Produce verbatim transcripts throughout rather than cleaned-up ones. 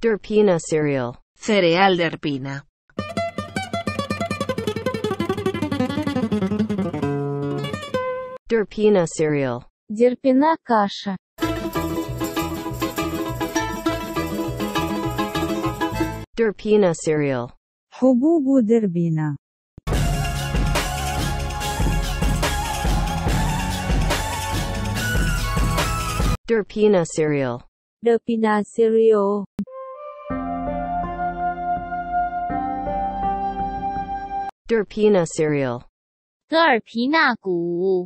Derpina cereal. Cereal Derpina. Derpina cereal. Derpina каша. Derpina cereal. حبوب دربينا. Derpina cereal. Derpina cereal. Derpina cereal. 德尔皮纳谷物。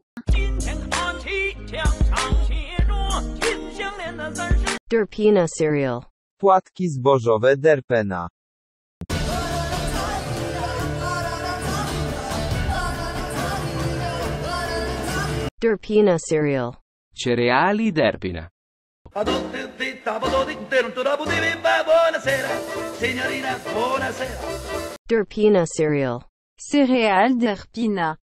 Derpina cereal. Płatki zbożowe Derpina. Derpina cereal. Cereali Derpina. Derpina cereal. Cereal Derpina.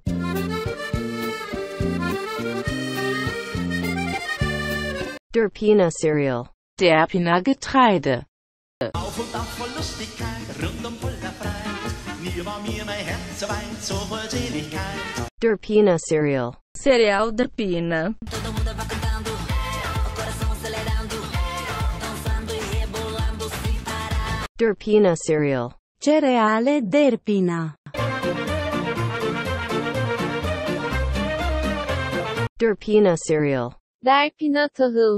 Derpina cereal. Derpina Getreide. Derpina cereal. Cereal Derpina. Derpina cereal. Cereale Derpina. Derpina cereal. Derpina tahıl.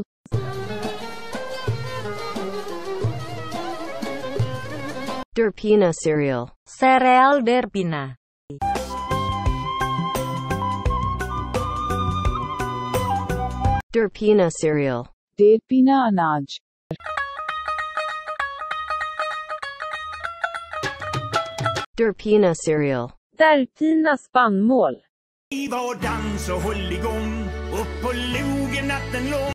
Derpina cereal. Cereal Derpina. Derpina cereal. Derpina अनाज. Derpina cereal. Derpina spannmål. Vi var dans och håll igång upp på logen natten lång.